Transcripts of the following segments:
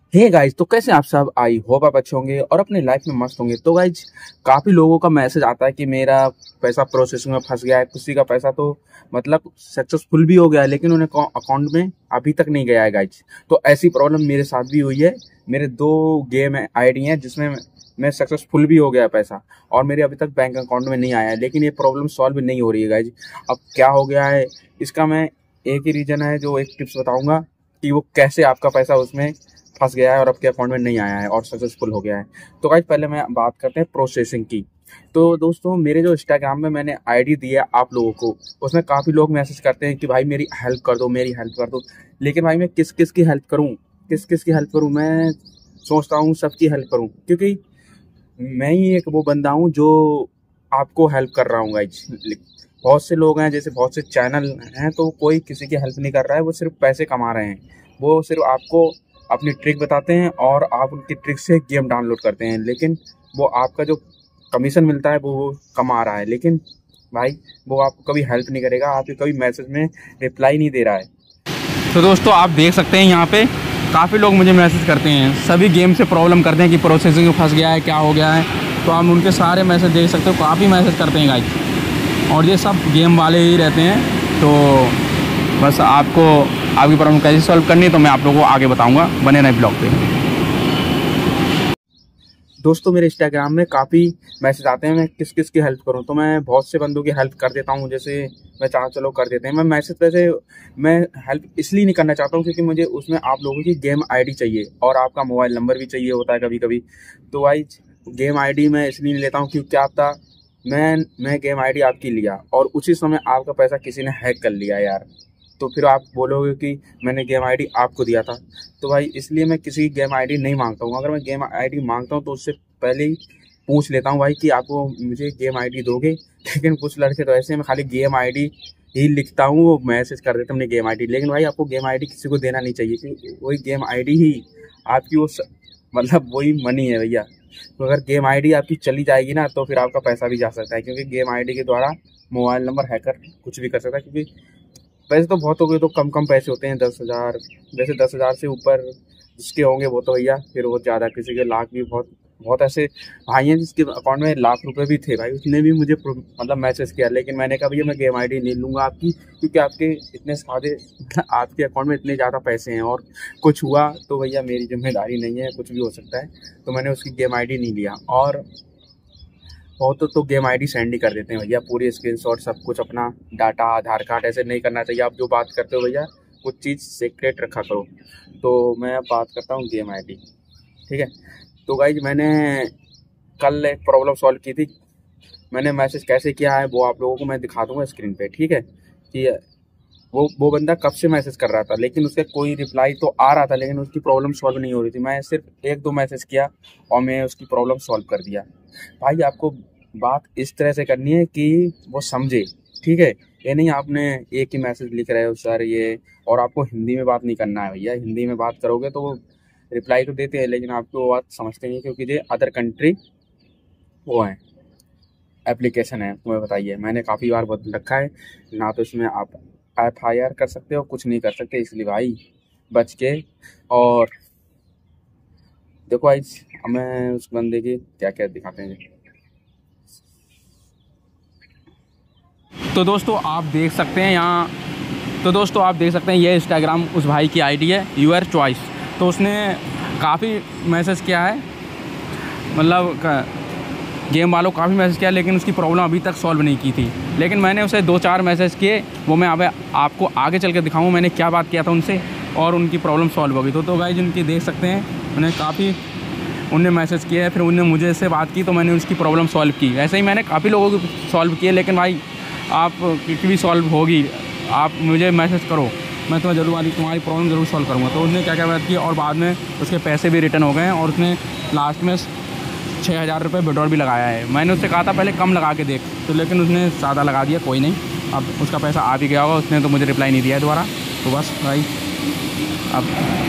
Hey guys, तो कैसे आप सब? आई होप आप अच्छे होंगे और अपनी लाइफ में मस्त होंगे। तो गाइज, काफ़ी लोगों का मैसेज आता है कि मेरा पैसा प्रोसेसिंग में फंस गया है। किसी का पैसा तो मतलब सक्सेसफुल भी हो गया है, लेकिन उन्हें अकाउंट में अभी तक नहीं गया है गाइज। तो ऐसी प्रॉब्लम मेरे साथ भी हुई है। मेरे 2 गेम आईडी हैं जिसमें मैं सक्सेसफुल भी हो गया है पैसा, और मेरे अभी तक बैंक अकाउंट में नहीं आया है। लेकिन ये प्रॉब्लम सॉल्व नहीं हो रही है गाइज। अब क्या हो गया है इसका, मैं एक ही रीज़न है जो एक टिप्स बताऊंगा कि वो कैसे आपका पैसा उसमें फंस गया है और आपके अकाउंट में नहीं आया है और सक्सेसफुल हो गया है। तो गाइस, पहले मैं बात करते हैं प्रोसेसिंग की। तो दोस्तों, मेरे जो इंस्टाग्राम में मैंने आईडी दी है आप लोगों को, उसमें काफ़ी लोग मैसेज करते हैं कि भाई मेरी हेल्प कर दो, मेरी हेल्प कर दो। लेकिन भाई मैं किस किस की हेल्प करूँ, किस किस की हेल्प करूँ? मैं सोचता हूँ सबकी हेल्प करूँ, क्योंकि मैं ही एक वो बंदा हूँ जो आपको हेल्प कर रहा हूँ गाइज। बहुत से लोग हैं, जैसे बहुत से चैनल हैं, तो कोई किसी की हेल्प नहीं कर रहा है, वो सिर्फ पैसे कमा रहे हैं। वो सिर्फ आपको अपनी ट्रिक बताते हैं और आप उनकी ट्रिक से गेम डाउनलोड करते हैं, लेकिन वो आपका जो कमीशन मिलता है वो कमा रहा है। लेकिन भाई वो आपको कभी हेल्प नहीं करेगा, आपके कभी मैसेज में रिप्लाई नहीं दे रहा है। तो दोस्तों, आप देख सकते हैं यहाँ पे काफ़ी लोग मुझे मैसेज करते हैं, सभी गेम से प्रॉब्लम करते हैं कि प्रोसेसिंग में फंस गया है, क्या हो गया है। तो आप उनके सारे मैसेज देख सकते हो, काफ़ी मैसेज करते हैं गाइस, और ये सब गेम वाले ही रहते हैं। तो बस आपको आपकी प्रॉब्लम कैसे सॉल्व करनी है तो मैं आप लोगों को आगे बताऊँगा, बने रहे ब्लॉग पे। दोस्तों, मेरे इंस्टाग्राम में काफ़ी मैसेज आते हैं मैं किस किस की हेल्प करूं, तो मैं बहुत से बंदों की हेल्प कर देता हूं। जैसे मैं चाह चलो कर देते हैं, मैं मैसेज वैसे मैं हेल्प इसलिए नहीं करना चाहता हूं क्योंकि मुझे उसमें आप लोगों की गेम आईडी चाहिए और आपका मोबाइल नंबर भी चाहिए होता है कभी कभी। तो भाई गेम आईडी मैं इसलिए नहीं लेता हूँ क्योंकि क्या पता मैं गेम आईडी आपकी लिया और उसी समय आपका पैसा किसी ने हैक कर लिया यार, तो फिर आप बोलोगे कि मैंने गेम आईडी आपको दिया था। तो भाई इसलिए मैं किसी की गेम आईडी नहीं मांगता हूँ। अगर मैं गेम आईडी मांगता हूँ तो उससे पहले ही पूछ लेता हूँ भाई कि आपको मुझे गेम आईडी दोगे। लेकिन कुछ लड़के तो ऐसे हैं, मैं खाली गेम आईडी ही लिखता हूँ, वो मैसेज कर देते हैं अपनी गेम आईडी। लेकिन भाई आपको गेम आईडी किसी को देना नहीं चाहिए, क्योंकि वही गेम आईडी ही आपकी मतलब वही मनी है भैया। तो अगर गेम आईडी आपकी चली जाएगी ना तो फिर आपका पैसा भी जा सकता है, क्योंकि गेम आईडी के द्वारा मोबाइल नंबर हैकर कुछ भी कर सकता है। क्योंकि पैसे तो बहुत हो गए, तो कम कम पैसे होते हैं 10,000। वैसे 10,000 से ऊपर जिसके होंगे वो तो भैया फिर वो ज़्यादा, किसी के लाख भी, बहुत बहुत ऐसे भाई हैं जिसके अकाउंट में लाख रुपए भी थे भाई, उसने भी मुझे मतलब मैसेज किया। लेकिन मैंने कहा भैया मैं गेम आईडी नहीं लूँगा आपकी, क्योंकि आपके इतने सादे आपके अकाउंट में इतने ज़्यादा पैसे हैं और कुछ हुआ तो भैया मेरी जिम्मेदारी नहीं है, कुछ भी हो सकता है। तो मैंने उसकी गेम आईडी नहीं लिया। और बहुत तो गेम आईडी सेंड ही कर देते हैं भैया, पूरी स्क्रीनशॉट सब कुछ, अपना डाटा, आधार कार्ड। ऐसे नहीं करना चाहिए। आप जो बात करते हो भैया कुछ चीज़ सीक्रेट रखा करो। तो मैं अब बात करता हूँ गेम आईडी, ठीक है। तो गाइज, मैंने कल एक प्रॉब्लम सॉल्व की थी। मैंने मैसेज कैसे किया है वो आप लोगों को मैं दिखा दूंगा स्क्रीन पे, ठीक है। कि वो बंदा कब से मैसेज कर रहा था, लेकिन उसका कोई रिप्लाई तो आ रहा था, लेकिन उसकी प्रॉब्लम सॉल्व नहीं हो रही थी। मैं सिर्फ 1-2 मैसेज किया और मैं उसकी प्रॉब्लम सॉल्व कर दिया। भाई आपको बात इस तरह से करनी है कि वो समझे, ठीक है। ये नहीं आपने एक ही मैसेज लिख रहे हो सर ये, और आपको हिंदी में बात नहीं करना है भैया। हिंदी में बात करोगे तो वो रिप्लाई तो देते हैं, लेकिन आपको वो बात समझते नहीं, क्योंकि ये अदर कंट्री वो है, एप्लीकेशन है। तुम्हें बताइए, मैंने काफ़ी बार बदल रखा है ना, तो इसमें आप FIR कर सकते हो, कुछ नहीं कर सकते। इसलिए भाई बच के। और देखो भाई, हमें उस बंदे की क्या क्या दिखाते हैं। तो दोस्तों आप देख सकते हैं यहाँ, तो दोस्तों आप देख सकते हैं ये इंस्टाग्राम उस भाई की आईडी है, यूर चॉइस। तो उसने काफ़ी मैसेज किया है, मतलब गेम वालों काफ़ी मैसेज किया, लेकिन उसकी प्रॉब्लम अभी तक सॉल्व नहीं की थी। लेकिन मैंने उसे 2-4 मैसेज किए, वो मैं अब आपको आगे चल के दिखाऊँ मैंने क्या बात किया था उनसे, और उनकी प्रॉब्लम सॉल्व हो गई। तो गाइस, जिनकी देख सकते हैं मैंने काफ़ी उनने मैसेज किया है, फिर उनने मुझे से बात की तो मैंने उसकी प्रॉब्लम सॉल्व की। ऐसे ही मैंने काफ़ी लोगों की सॉल्व की है। लेकिन भाई आप की भी सॉल्व होगी, आप मुझे मैसेज करो, मैं तुम्हें जरूर तुम्हारी प्रॉब्लम ज़रूर सॉल्व करूँगा। तो उसने क्या क्या बात की, और बाद में उसके पैसे भी रिटर्न हो गए हैं, और उसने लास्ट में 6,000 रुपये विड्रॉल भी लगाया है। मैंने उससे कहा था पहले कम लगा के देख, तो लेकिन उसने ज़्यादा लगा दिया। कोई नहीं, अब उसका पैसा आ भी गया होगा, उसने तो मुझे रिप्लाई नहीं दिया है दोबारा। तो बस भाई अब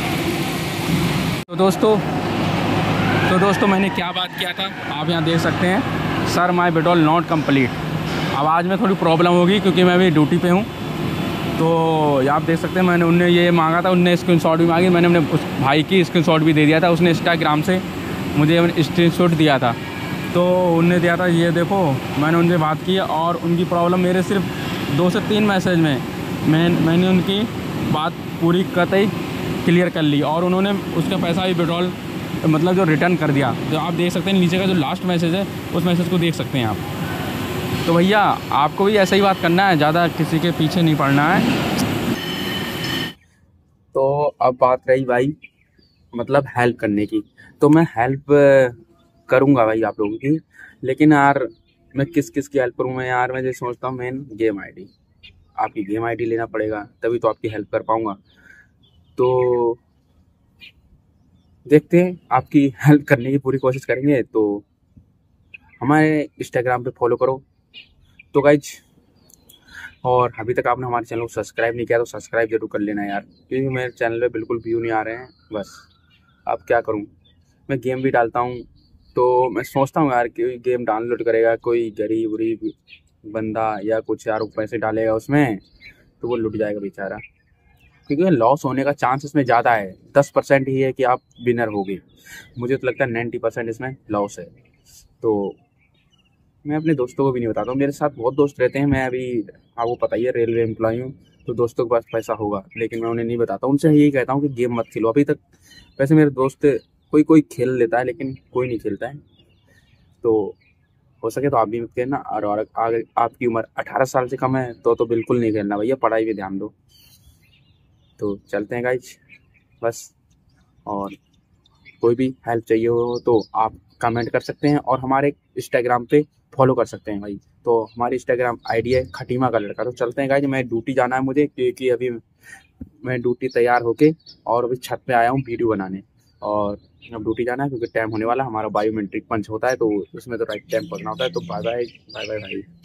तो दोस्तों मैंने क्या बात किया था आप यहाँ देख सकते हैं, sir my withdrawal not complete. अब आज में थोड़ी प्रॉब्लम होगी क्योंकि मैं अभी ड्यूटी पे हूँ, तो ये आप देख सकते हैं, मैंने उनने ये मांगा था, उनने स्क्रीनशॉट भी मांगी, मैंने अपने उस भाई की स्क्रीनशॉट भी दे दिया था। उसने इंस्टाग्राम से मुझे स्क्रीनशॉट दिया था, तो उनने दिया था ये देखो। मैंने उनसे बात की और उनकी प्रॉब्लम मेरे सिर्फ 2 से 3 मैसेज में मैंने उनकी बात पूरी कतई क्लियर कर ली और उन्होंने उसका पैसा भी विड्रॉल मतलब जो रिटर्न कर दिया। जो आप देख सकते हैं नीचे का जो लास्ट मैसेज है, उस मैसेज को देख सकते हैं आप। तो भैया आपको भी ऐसा ही बात करना है, ज़्यादा किसी के पीछे नहीं पड़ना है। तो अब बात रही भाई मतलब हेल्प करने की, तो मैं हेल्प करूँगा भाई आप लोगों की, लेकिन यार मैं किस किस की हेल्प करूँ मैं यार। मैं जैसे सोचता हूँ मेन गेम आईडी, आपकी गेम आईडी लेना पड़ेगा तभी तो आपकी हेल्प कर पाऊँगा। तो देखते हैं, आपकी हेल्प करने की पूरी कोशिश करेंगे। तो हमारे इंस्टाग्राम पे फॉलो करो तो गाइज, और अभी तक आपने हमारे चैनल को सब्सक्राइब नहीं किया तो सब्सक्राइब जरूर कर लेना यार, क्योंकि मेरे चैनल पे बिल्कुल व्यू नहीं आ रहे हैं। बस अब क्या करूँ, मैं गेम भी डालता हूँ तो मैं सोचता हूँ यार कि गेम डाउनलोड करेगा कोई गरीब वरीब बंदा या कुछ यार, पैसे डालेगा उसमें तो वो लुट जाएगा बेचारा, क्योंकि लॉस होने का चांस इसमें ज़्यादा है। 10% ही है कि आप विनर होगे, मुझे तो लगता है 90% इसमें लॉस है। तो मैं अपने दोस्तों को भी नहीं बताता हूँ, मेरे साथ बहुत दोस्त रहते हैं। मैं अभी आपको पता ही है रेलवे एम्प्लॉय हूँ, तो दोस्तों के पास पैसा होगा, लेकिन मैं उन्हें नहीं बताता। उनसे यही कहता हूँ कि गेम मत खेलो अभी तक। वैसे मेरे दोस्त कोई कोई खेल लेता है, लेकिन कोई नहीं खेलता है। तो हो सके तो आप भी मत खेलना, और अगर आपकी उम्र 18 साल से कम है तो बिल्कुल नहीं खेलना भैया, पढ़ाई पे ध्यान दो। तो चलते हैं गाइज बस, और कोई भी हेल्प चाहिए हो तो आप कमेंट कर सकते हैं और हमारे इंस्टाग्राम पे फॉलो कर सकते हैं भाई। तो हमारी इंस्टाग्राम आईडी है खटीमा का लड़का। तो चलते हैं गाइज, मैं ड्यूटी जाना है मुझे, क्योंकि अभी मैं ड्यूटी तैयार होके और अभी छत पे आया हूँ वीडियो बनाने, और अब ड्यूटी जाना है क्योंकि टाइम होने वाला। हमारा बायोमेट्रिक पंच होता है तो उसमें तो राइट टाइम पहुँचना होता है। तो बाय बाय बाय बाय भाई।